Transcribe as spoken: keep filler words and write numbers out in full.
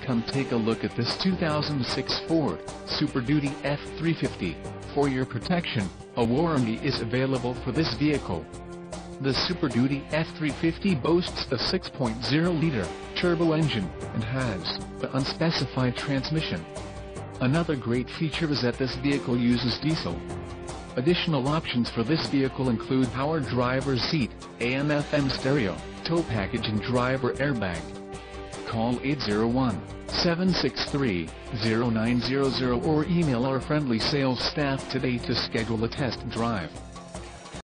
Come take a look at this two thousand six Ford Super Duty F three fifty. For your protection, a warranty is available for this vehicle. The Super Duty F three fifty boasts a six point oh liter turbo engine, and has an unspecified transmission. Another great feature is that this vehicle uses diesel. Additional options for this vehicle include power driver's seat, A M F M stereo, tow package and driver airbag. Call eight zero one, seven six three, zero nine zero zero or email our friendly sales staff today to schedule a test drive.